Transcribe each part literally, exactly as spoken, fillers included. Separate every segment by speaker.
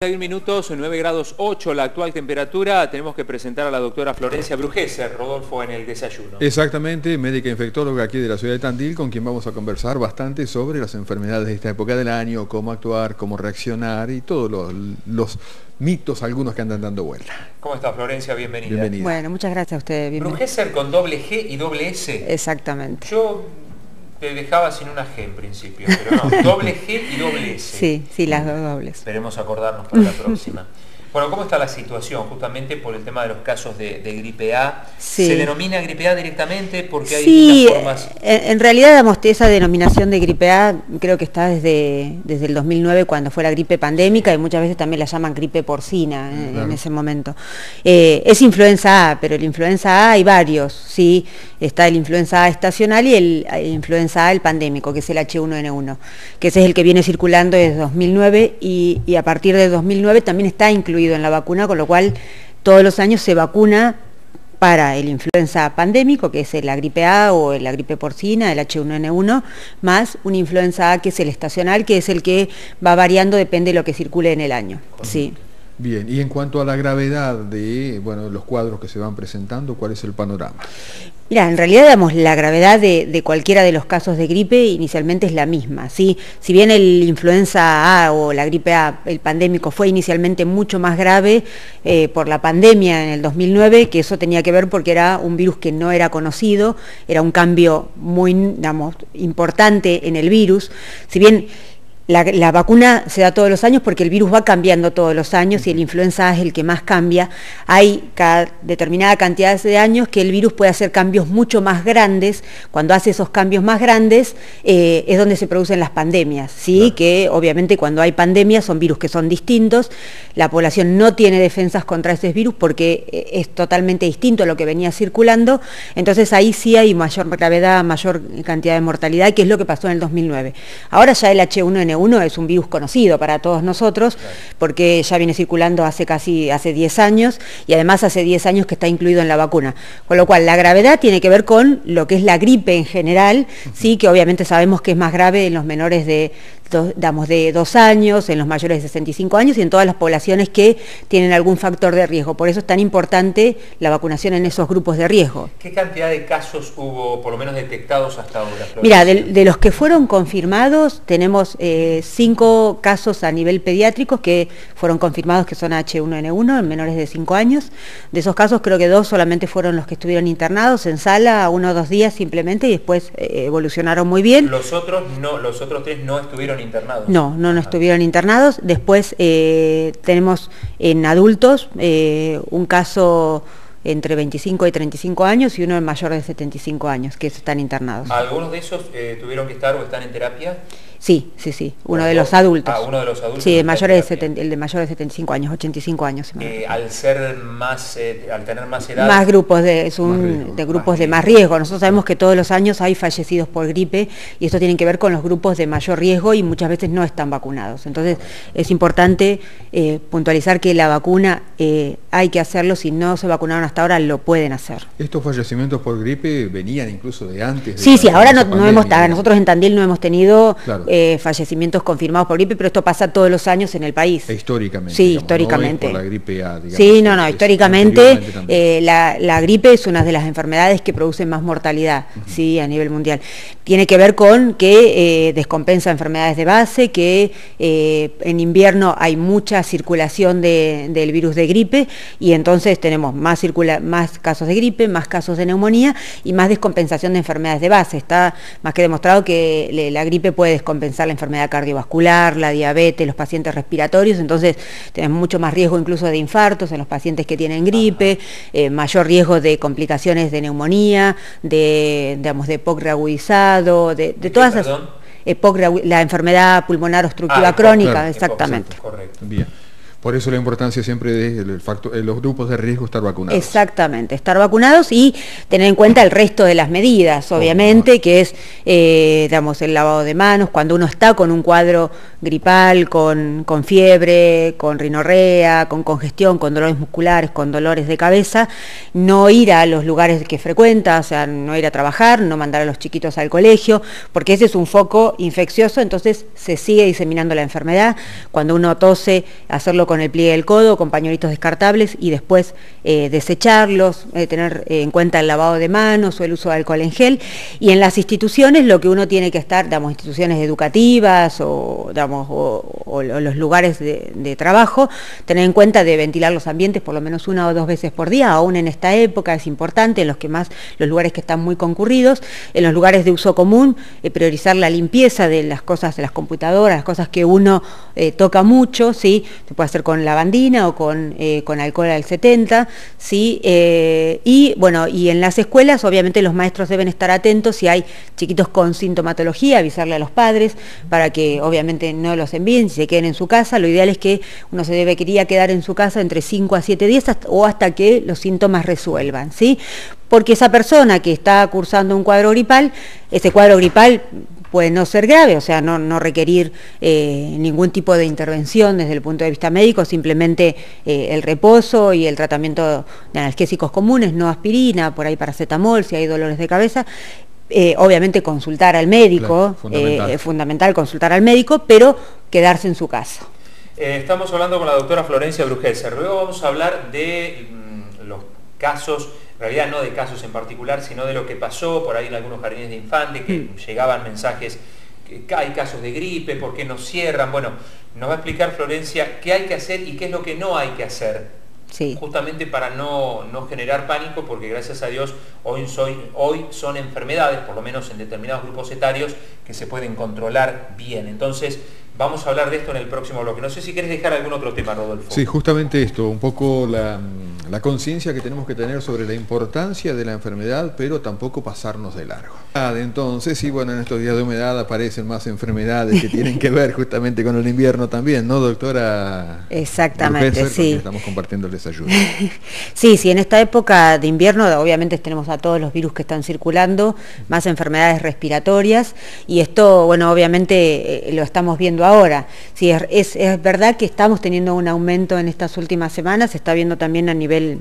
Speaker 1: Hay un minuto, son nueve grados ocho la actual temperatura. Tenemos que presentar a la doctora Florencia Brugesser, Rodolfo, en el desayuno.
Speaker 2: Exactamente, médica infectóloga aquí de la ciudad de Tandil, con quien vamos a conversar bastante sobre las enfermedades de esta época del año, cómo actuar, cómo reaccionar y todos los, los mitos, algunos que andan dando vuelta.
Speaker 1: ¿Cómo está, Florencia? Bienvenida.
Speaker 2: Bienvenida.
Speaker 3: Bueno, muchas gracias a ustedes. Bienvenida.
Speaker 1: Brugesser con doble G y doble S.
Speaker 3: Exactamente.
Speaker 1: Yo te dejaba sin una G en principio, pero no, doble G y doble S.
Speaker 3: Sí, sí, las dos dobles.
Speaker 1: Esperemos acordarnos para la próxima. Bueno, ¿cómo está la situación? Justamente por el tema de los casos de, de gripe A.
Speaker 3: Sí.
Speaker 1: ¿Se denomina gripe A directamente? Porque hay
Speaker 3: sí,
Speaker 1: distintas formas.
Speaker 3: En, en realidad, damos esa denominación de gripe A, creo que está desde, desde el dos mil nueve, cuando fue la gripe pandémica, y muchas veces también la llaman gripe porcina en,
Speaker 2: claro.
Speaker 3: en ese momento. Eh, es influenza A, pero el influenza A hay varios, ¿sí? Está el influenza A estacional y el, el influenza A, el pandémico, que es el H uno N uno, que ese es el que viene circulando desde dos mil nueve, y, y a partir de dos mil nueve también está incluido en la vacuna, con lo cual todos los años se vacuna para el influenza pandémico, que es la gripe A o la gripe porcina, el H uno N uno, más un influenza A que es el estacional, que es el que va variando, depende de lo que circule en el año. Sí.
Speaker 2: Bien, y en cuanto a la gravedad de bueno, los cuadros que se van presentando, ¿cuál es el panorama?
Speaker 3: Mira, en realidad, digamos, la gravedad de, de cualquiera de los casos de gripe inicialmente es la misma, ¿sí? Si bien el influenza A o la gripe A, el pandémico, fue inicialmente mucho más grave eh, por la pandemia en el dos mil nueve, que eso tenía que ver porque era un virus que no era conocido, era un cambio muy, digamos, importante en el virus. Si bien La, la vacuna se da todos los años porque el virus va cambiando todos los años y el influenza A es el que más cambia. Hay cada determinada cantidad de años que el virus puede hacer cambios mucho más grandes. Cuando hace esos cambios más grandes eh, es donde se producen las pandemias, ¿sí? Claro. Que obviamente cuando hay pandemias son virus que son distintos. La población no tiene defensas contra ese virus porque es totalmente distinto a lo que venía circulando. Entonces ahí sí hay mayor gravedad, mayor cantidad de mortalidad, que es lo que pasó en el dos mil nueve. Ahora ya el H uno N uno es un virus conocido para todos nosotros, claro, porque ya viene circulando hace casi hace diez años, y además hace diez años que está incluido en la vacuna. Con lo cual la gravedad tiene que ver con lo que es la gripe en general, uh-huh. Sí, que obviamente sabemos que es más grave en los menores de dos, digamos, de dos años, en los mayores de sesenta y cinco años y en todas las poblaciones que tienen algún factor de riesgo. Por eso es tan importante la vacunación en esos grupos de riesgo.
Speaker 1: ¿Qué cantidad de casos hubo, por lo menos detectados hasta ahora, Florencia?
Speaker 3: Mira, de, de los que fueron confirmados, tenemos eh, cinco casos a nivel pediátrico que fueron confirmados que son H uno N uno en menores de cinco años. De esos casos creo que dos solamente fueron los que estuvieron internados en sala, uno o dos días simplemente, y después eh, evolucionaron muy bien.
Speaker 1: Los otros no, los otros tres no estuvieron internados.
Speaker 3: No, no, no estuvieron internados. Después eh, tenemos en adultos eh, un caso entre veinticinco y treinta y cinco años y uno en mayor de setenta y cinco años que están internados.
Speaker 1: ¿Algunos de esos eh, tuvieron que estar o están en terapia?
Speaker 3: Sí, sí, sí, uno de los adultos.
Speaker 1: Ah, uno de los adultos.
Speaker 3: Sí, de mayores de setenta, el de mayores de setenta y cinco años, ochenta y cinco años.
Speaker 1: Eh, al ser más, eh, al tener más edad.
Speaker 3: Más grupos de, es un, más de grupos más de más riesgo. Nosotros sabemos que todos los años hay fallecidos por gripe y esto tiene que ver con los grupos de mayor riesgo y muchas veces no están vacunados. Entonces es importante eh, puntualizar que la vacuna eh, hay que hacerlo. Si no se vacunaron hasta ahora, lo pueden hacer.
Speaker 2: Estos fallecimientos por gripe venían incluso de antes. De
Speaker 3: sí,
Speaker 2: la,
Speaker 3: sí, ahora no,
Speaker 2: pandemia,
Speaker 3: no hemos,
Speaker 2: digamos.
Speaker 3: Nosotros en Tandil no hemos tenido
Speaker 2: Claro.
Speaker 3: eh, fallecimientos confirmados por gripe, pero esto pasa todos los años en el país.
Speaker 2: E históricamente.
Speaker 3: Sí,
Speaker 2: digamos,
Speaker 3: históricamente.
Speaker 2: No es por la gripe A, digamos.
Speaker 3: Sí, no, no, históricamente eh, la, la gripe es una de las enfermedades que producen más mortalidad, uh-huh. Sí, a nivel mundial. Tiene que ver con que eh, descompensa enfermedades de base, que eh, en invierno hay mucha circulación de, del virus de gripe y entonces tenemos más, circula, más casos de gripe, más casos de neumonía y más descompensación de enfermedades de base. Está más que demostrado que le, la gripe puede descompensar la enfermedad cardiovascular, la diabetes, los pacientes respiratorios, entonces tenemos mucho más riesgo incluso de infartos en los pacientes que tienen gripe, eh, mayor riesgo de complicaciones de neumonía, de, digamos, de P O C reagudizado, de, de todas esas... Eh, P O C, la enfermedad pulmonar obstructiva ah, crónica, claro, exactamente.
Speaker 2: Correcto. Bien. Por eso la importancia siempre de factor, los grupos de riesgo estar vacunados.
Speaker 3: Exactamente, estar vacunados y tener en cuenta el resto de las medidas, obviamente, que es, eh, digamos, el lavado de manos, cuando uno está con un cuadro gripal, con, con fiebre, con rinorrea, con congestión, con dolores musculares, con dolores de cabeza, no ir a los lugares que frecuenta, o sea, no ir a trabajar, no mandar a los chiquitos al colegio, porque ese es un foco infeccioso, entonces se sigue diseminando la enfermedad. Cuando uno tose, hacerlo con con el pliegue del codo, con pañuelitos descartables y después eh, desecharlos, eh, tener en cuenta el lavado de manos o el uso de alcohol en gel. Y en las instituciones lo que uno tiene que estar, digamos, instituciones educativas o, digamos, o, o los lugares de, de trabajo, tener en cuenta de ventilar los ambientes por lo menos una o dos veces por día, aún en esta época es importante, en los que más, los lugares que están muy concurridos, en los lugares de uso común, eh, priorizar la limpieza de las cosas, de las computadoras, las cosas que uno eh, toca mucho, ¿sí? Se puede hacer con lavandina o con, eh, con alcohol al setenta, ¿sí? Eh, y bueno, y en las escuelas obviamente los maestros deben estar atentos si hay chiquitos con sintomatología, avisarle a los padres para que obviamente no los envíen, si se queden en su casa. Lo ideal es que uno se debería quedar en su casa entre cinco a siete días hasta, o hasta que los síntomas resuelvan, ¿sí? Porque esa persona que está cursando un cuadro gripal, ese cuadro gripal puede no ser grave, o sea, no, no requerir eh, ningún tipo de intervención desde el punto de vista médico, simplemente eh, el reposo y el tratamiento de analgésicos comunes, no aspirina, por ahí paracetamol, si hay dolores de cabeza. Eh, obviamente consultar al médico, claro, fundamental. Eh, es fundamental consultar al médico, pero quedarse en su casa.
Speaker 1: Eh, estamos hablando con la doctora Florencia Brujesser. Luego vamos a hablar de mmm, los casos, en realidad no de casos en particular, sino de lo que pasó por ahí en algunos jardines de infantes, que mm. llegaban mensajes que hay casos de gripe, por qué no cierran. Bueno, nos va a explicar Florencia qué hay que hacer y qué es lo que no hay que hacer. Sí. Justamente para no, no generar pánico, porque gracias a Dios hoy, soy, hoy son enfermedades, por lo menos en determinados grupos etarios, que se pueden controlar bien. Entonces, vamos a hablar de esto en el próximo bloque. No sé si querés dejar algún otro tema, Rodolfo.
Speaker 2: Sí, justamente esto, un poco la, la conciencia que tenemos que tener sobre la importancia de la enfermedad, pero tampoco pasarnos de largo. Entonces, sí, bueno, en estos días de humedad aparecen más enfermedades que tienen que ver justamente con el invierno también, ¿no, doctora?
Speaker 3: Exactamente, Brujesser, sí.
Speaker 2: Estamos compartiéndoles ayuda.
Speaker 3: Sí, sí, en esta época de invierno obviamente tenemos a todos los virus que están circulando, más enfermedades respiratorias, y esto, bueno, obviamente eh, lo estamos viendo ahora. Sí, es, es, es verdad que estamos teniendo un aumento en estas últimas semanas, se está viendo también a nivel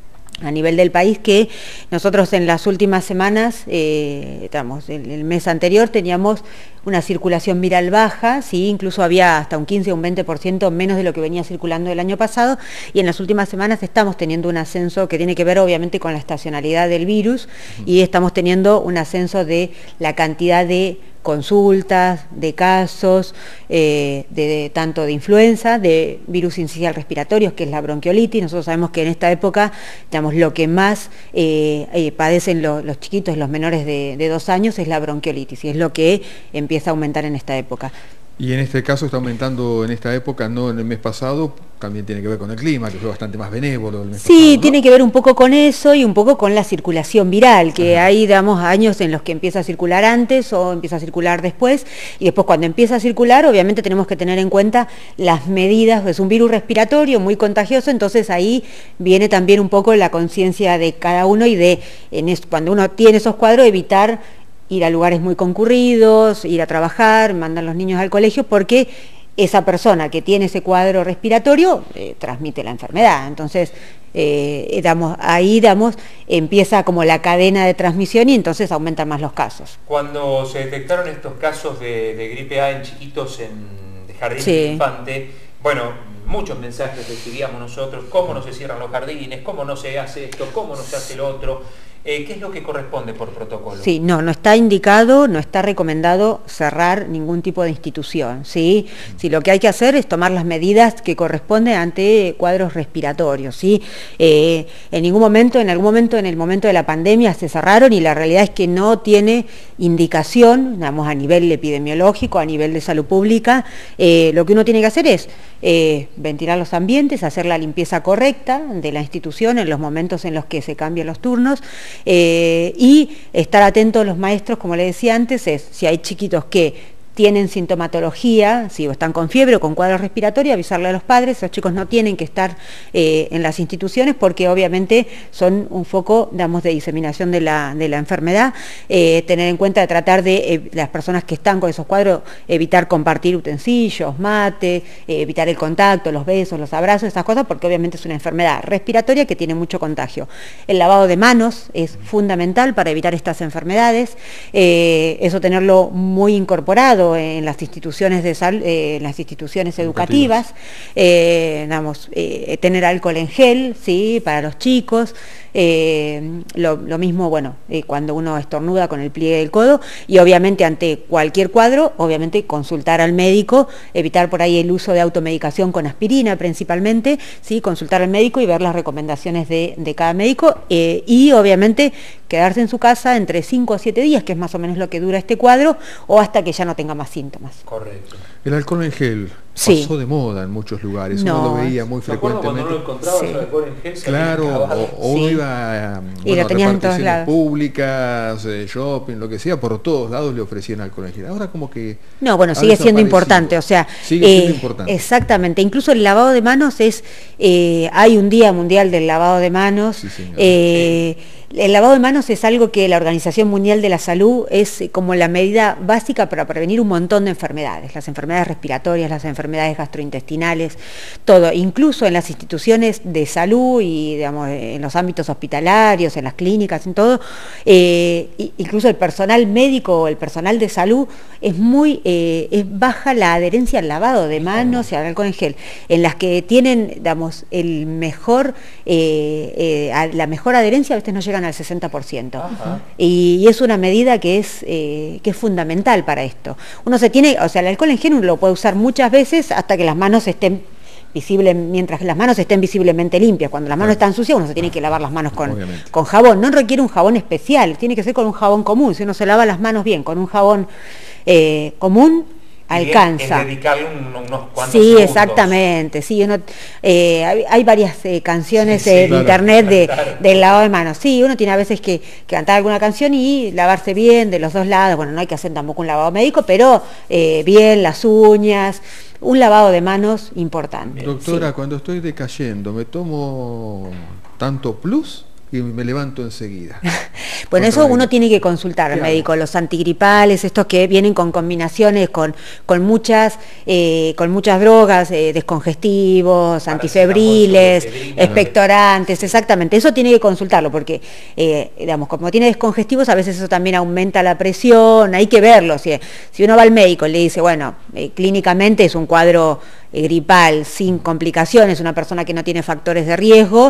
Speaker 3: a nivel del país que nosotros en las últimas semanas, eh, estamos, el, el mes anterior teníamos una circulación viral baja, ¿sí? Incluso había hasta un quince o un veinte por ciento menos de lo que venía circulando el año pasado, y en las últimas semanas estamos teniendo un ascenso que tiene que ver obviamente con la estacionalidad del virus, uh-huh. y estamos teniendo un ascenso de la cantidad de consultas, de casos, eh, de, de tanto de influenza, de virus sincicial respiratorios, que es la bronquiolitis. Nosotros sabemos que en esta época, digamos, lo que más eh, eh, padecen lo, los chiquitos, los menores de, de dos años, es la bronquiolitis, y es lo que empieza a aumentar en esta época.
Speaker 2: Y en este caso está aumentando en esta época, no en el mes pasado, también tiene que ver con el clima, que fue bastante más benévolo el mes
Speaker 3: sí,
Speaker 2: pasado,
Speaker 3: Sí,
Speaker 2: ¿no?
Speaker 3: Tiene que ver un poco con eso y un poco con la circulación viral, que Ajá. hay, digamos, años en los que empieza a circular antes o empieza a circular después, y después cuando empieza a circular, obviamente tenemos que tener en cuenta las medidas. Es un virus respiratorio muy contagioso, entonces ahí viene también un poco la conciencia de cada uno y de, en eso, cuando uno tiene esos cuadros, evitar ir a lugares muy concurridos, ir a trabajar, mandar a los niños al colegio, porque esa persona que tiene ese cuadro respiratorio eh, transmite la enfermedad. Entonces, eh, damos, ahí damos, empieza como la cadena de transmisión y entonces aumentan más los casos.
Speaker 1: Cuando se detectaron estos casos de, de gripe A en chiquitos en de jardín
Speaker 3: sí.
Speaker 1: de infante, bueno, muchos mensajes recibíamos nosotros, cómo no se cierran los jardines, cómo no se hace esto, cómo no se hace lo otro. Eh, ¿Qué es lo que corresponde por protocolo?
Speaker 3: Sí, no, no está indicado, no está recomendado cerrar ningún tipo de institución, ¿sí? Mm. Sí, lo que hay que hacer es tomar las medidas que corresponden ante cuadros respiratorios, ¿sí? Eh, en ningún momento, en algún momento, en el momento de la pandemia se cerraron, y la realidad es que no tiene indicación, digamos, a nivel epidemiológico, a nivel de salud pública. Eh, lo que uno tiene que hacer es eh, ventilar los ambientes, hacer la limpieza correcta de la institución en los momentos en los que se cambian los turnos, Eh, y estar atentos los maestros, como le decía antes, es si hay chiquitos que tienen sintomatología, si están con fiebre o con cuadro respiratorio, avisarle a los padres. Esos chicos no tienen que estar eh, en las instituciones porque obviamente son un foco, digamos, de diseminación de la, de la enfermedad. Eh, tener en cuenta de tratar de eh, las personas que están con esos cuadros, evitar compartir utensilios, mate, eh, evitar el contacto, los besos, los abrazos, esas cosas, porque obviamente es una enfermedad respiratoria que tiene mucho contagio. El lavado de manos es fundamental para evitar estas enfermedades, eh, eso tenerlo muy incorporado instalado en las instituciones de sal, eh, en las instituciones educativas, eh, digamos, eh, tener alcohol en gel, ¿sí?, para los chicos. Eh, lo, lo mismo, bueno, eh, cuando uno estornuda con el pliegue del codo, y obviamente ante cualquier cuadro, obviamente consultar al médico, evitar por ahí el uso de automedicación con aspirina principalmente, ¿sí?, consultar al médico y ver las recomendaciones de, de cada médico, eh, y obviamente quedarse en su casa entre cinco o siete días, que es más o menos lo que dura este cuadro, o hasta que ya no tenga más síntomas.
Speaker 1: Correcto.
Speaker 2: El alcohol en gel
Speaker 3: sí.
Speaker 2: pasó de moda en muchos lugares,
Speaker 3: no.
Speaker 2: uno lo veía muy frecuentemente.
Speaker 1: Cuando uno lo encontraba, sí. el alcohol en gel,
Speaker 2: claro, o, o uno
Speaker 3: sí.
Speaker 2: iba a,
Speaker 3: y
Speaker 2: bueno,
Speaker 3: lo tenían en todos
Speaker 2: reparticiones
Speaker 3: lados.
Speaker 2: públicas, eh, shopping, lo que sea, por todos lados le ofrecían alcohol en gel. Ahora como que...
Speaker 3: No, bueno, sigue siendo importante, o sea...
Speaker 2: Sigue siendo eh, importante.
Speaker 3: Exactamente, incluso el lavado de manos es... Eh, hay un Día Mundial del Lavado de Manos.
Speaker 2: Sí, señor.
Speaker 3: Eh, sí. El lavado de manos es algo que la Organización Mundial de la Salud es como la medida básica para prevenir un montón de enfermedades, las enfermedades respiratorias, las enfermedades gastrointestinales, todo, incluso en las instituciones de salud y, digamos, en los ámbitos hospitalarios, en las clínicas, en todo, eh, incluso el personal médico o el personal de salud es muy eh, es baja la adherencia al lavado de manos y al alcohol en gel. En las que tienen, digamos, el mejor eh, eh, la mejor adherencia, a veces no llegan al sesenta por ciento. Y, y es una medida que es, eh, que es fundamental para esto. Uno se tiene, o sea, el alcohol en gel uno lo puede usar muchas veces hasta que las manos estén visibles, mientras las manos estén visiblemente limpias. Cuando las manos están sucias, uno se tiene que lavar las manos con, con jabón. No requiere un jabón especial, tiene que ser con un jabón común. Si uno se lava las manos bien con un jabón eh, común, alcanza.
Speaker 1: Es dedicarle un, unos cuantos
Speaker 3: Sí,
Speaker 1: segundos.
Speaker 3: Exactamente. Sí, uno, eh, hay, hay varias eh, canciones
Speaker 1: sí, sí,
Speaker 3: en
Speaker 1: claro,
Speaker 3: internet de,
Speaker 1: claro.
Speaker 3: del lavado de manos. Sí, uno tiene a veces que, que cantar alguna canción y lavarse bien de los dos lados. Bueno, no hay que hacer tampoco un lavado médico, pero eh, bien las uñas, un lavado de manos importante.
Speaker 2: Doctora,
Speaker 3: sí.
Speaker 2: cuando estoy decayendo, ¿me tomo tanto plus? Y me levanto enseguida.
Speaker 3: Bueno, eso uno tiene que consultar al médico, los antigripales, estos que vienen con combinaciones con, con muchas eh, con muchas drogas, eh, descongestivos, antifebriles, expectorantes, exactamente, eso tiene que consultarlo, porque eh, digamos, como tiene descongestivos, a veces eso también aumenta la presión, hay que verlo. Si, si uno va al médico y le dice, bueno, eh, clínicamente es un cuadro eh, gripal sin complicaciones, una persona que no tiene factores de riesgo,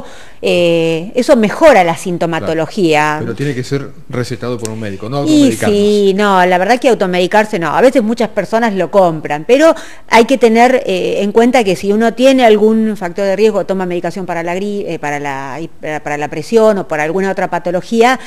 Speaker 3: eh, eso mejora la sintomatología.
Speaker 2: Claro, pero tiene que ser recetado por un médico, no automedicarnos.
Speaker 3: Y sí, no, la verdad que automedicarse no, a veces muchas personas lo compran, pero hay que tener eh, en cuenta que si uno tiene algún factor de riesgo, toma medicación para la, gri eh, para la, para la presión o para alguna otra patología,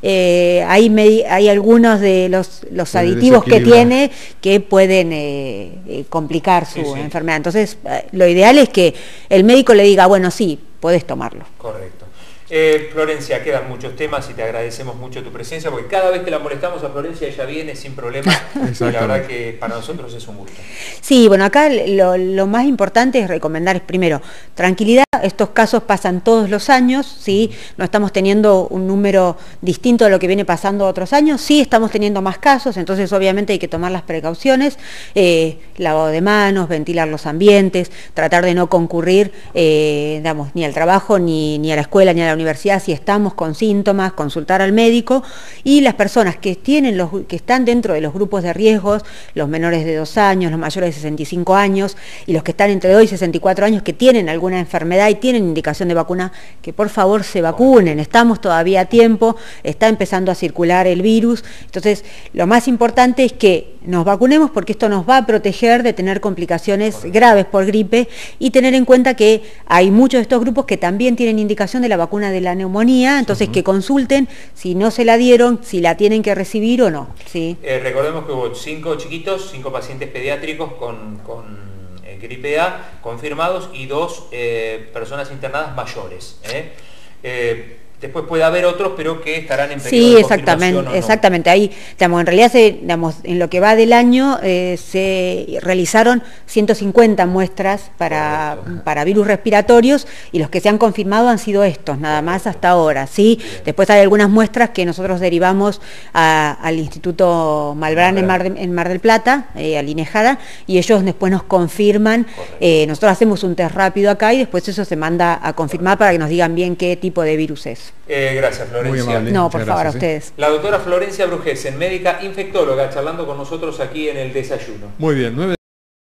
Speaker 3: eh, hay, hay algunos de los, los aditivos que tiene que pueden eh, eh, complicar su sí, sí. enfermedad. Entonces, eh, lo ideal es que el médico le diga, bueno, sí, podés tomarlo.
Speaker 1: Correcto. Eh, Florencia, quedan muchos temas y te agradecemos mucho tu presencia, porque cada vez que la molestamos a Florencia ella viene sin problema y la verdad que para nosotros es un gusto.
Speaker 3: Sí, bueno, acá lo, lo más importante es recomendar, es primero, tranquilidad, estos casos pasan todos los años, ¿sí? No estamos teniendo un número distinto a lo que viene pasando otros años, sí estamos teniendo más casos, entonces obviamente hay que tomar las precauciones, eh, lavado de manos, ventilar los ambientes, tratar de no concurrir, eh, digamos, ni al trabajo, ni, ni a la escuela, ni a la universidad, universidad si estamos con síntomas, consultar al médico, y las personas que tienen los que están dentro de los grupos de riesgos, los menores de dos años, los mayores de sesenta y cinco años y los que están entre dos y sesenta y cuatro años que tienen alguna enfermedad y tienen indicación de vacuna, que por favor se vacunen, estamos todavía a tiempo, está empezando a circular el virus, entonces lo más importante es que nos vacunemos porque esto nos va a proteger de tener complicaciones graves por gripe y tener en cuenta que hay muchos de estos grupos que también tienen indicación de la vacuna de la neumonía, entonces uh-huh. que consulten si no se la dieron, si la tienen que recibir o no. ¿Sí?
Speaker 1: Eh, recordemos que hubo cinco chiquitos, cinco pacientes pediátricos con, con eh, gripe A confirmados y dos eh, personas internadas mayores. ¿eh? Eh, Después puede haber otros, pero que estarán en periodo
Speaker 3: sí,
Speaker 1: de
Speaker 3: exactamente,
Speaker 1: confirmación o no.
Speaker 3: exactamente. Ahí, digamos, en realidad, se, digamos, en lo que va del año, eh, se realizaron ciento cincuenta muestras para, para virus respiratorios y los que se han confirmado han sido estos, nada más hasta ahora. ¿Sí? Después hay algunas muestras que nosotros derivamos a, al Instituto Malbrán en Mar, de, en Mar del Plata, eh, al INEJADA, y ellos después nos confirman. Eh, nosotros hacemos un test rápido acá y después eso se manda a confirmar para que nos digan bien qué tipo de virus es.
Speaker 1: Eh, gracias, Florencia.
Speaker 2: Muy amable.
Speaker 3: No,
Speaker 2: Muchas
Speaker 3: por favor,
Speaker 2: gracias,
Speaker 3: a ustedes.
Speaker 1: ¿eh? La doctora Florencia Brujesen, médica infectóloga, charlando con nosotros aquí en el desayuno.
Speaker 2: Muy bien, nueve